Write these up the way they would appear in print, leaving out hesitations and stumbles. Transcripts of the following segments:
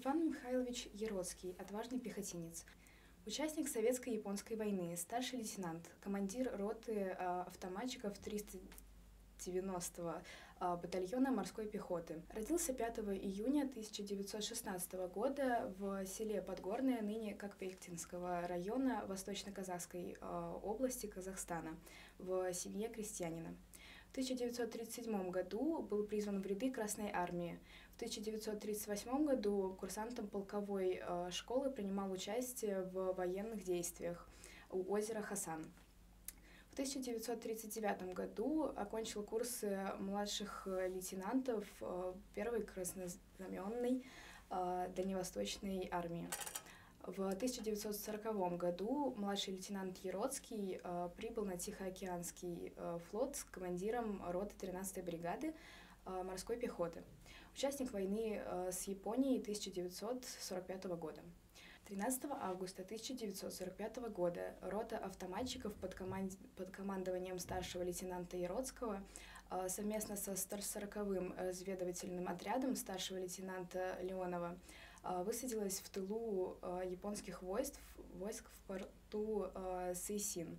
Иван Михайлович Яроцкий, отважный пехотинец. Участник Советско-японской войны, старший лейтенант, командир роты автоматчиков 390-го батальона морской пехоты. Родился 5 июня 1916 года в селе Подгорное, ныне Копейкинского района Восточно-Казахской области Казахстана, в семье крестьянина. В 1937 году был призван в ряды Красной армии. В 1938 году курсантом полковой школы принимал участие в военных действиях у озера Хасан. В 1939 году окончил курсы младших лейтенантов 1-й краснознаменной Дальневосточной армии. В 1940 году младший лейтенант Яроцкий прибыл на Тихоокеанский флот с командиром роты 13-й бригады морской пехоты. Участник войны с Японией 1945 года. 13 августа 1945 года рота автоматчиков под командованием старшего лейтенанта Яроцкого совместно со 140-м разведывательным отрядом старшего лейтенанта Леонова высадилась в тылу японских войск в порту Сэйсин.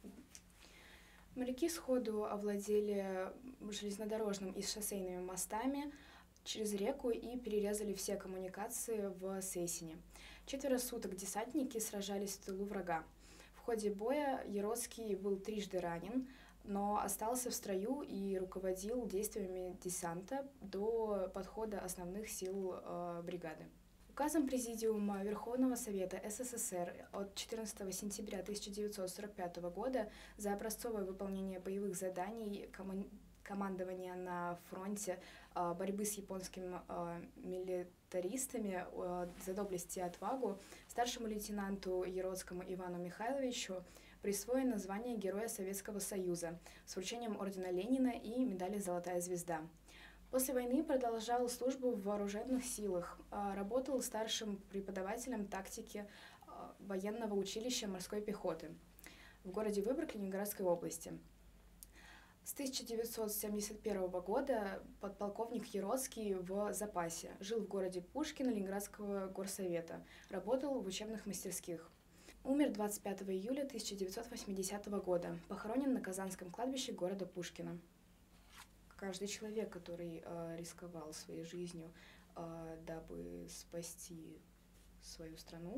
Моряки сходу овладели железнодорожным и шоссейными мостами через реку и перерезали все коммуникации в Сэйсине. 4 суток десантники сражались в тылу врага. В ходе боя Яроцкий был трижды ранен, но остался в строю и руководил действиями десанта до подхода основных сил бригады. Указом Президиума Верховного Совета СССР от 14 сентября 1945 года за образцовое выполнение боевых заданий командования на фронте борьбы с японскими милитаристами за доблесть и отвагу старшему лейтенанту Яроцкому Ивану Михайловичу присвоено звание Героя Советского Союза с вручением ордена Ленина и медали «Золотая звезда». После войны продолжал службу в вооруженных силах, работал старшим преподавателем тактики военного училища морской пехоты в городе Выборг Ленинградской области. С 1971 года подполковник Яроцкий в запасе, жил в городе Пушкино Ленинградского горсовета, работал в учебных мастерских. Умер 25 июля 1980 года, похоронен на Казанском кладбище города Пушкино. Каждый человек, который рисковал своей жизнью, дабы спасти свою страну,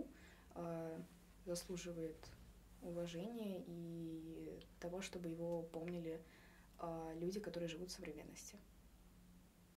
заслуживает уважения и того, чтобы его помнили люди, которые живут в современности.